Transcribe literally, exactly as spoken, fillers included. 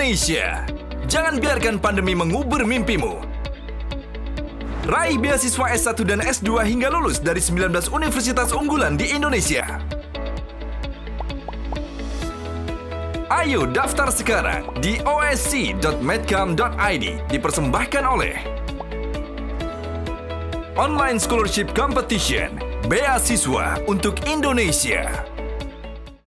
Indonesia. Jangan biarkan pandemi mengubur mimpimu. Raih beasiswa S satu dan S dua hingga lulus dari sembilan belas universitas unggulan di Indonesia. Ayo daftar sekarang di o s c dot medcam dot i d. Dipersembahkan oleh Online Scholarship Competition, beasiswa untuk Indonesia.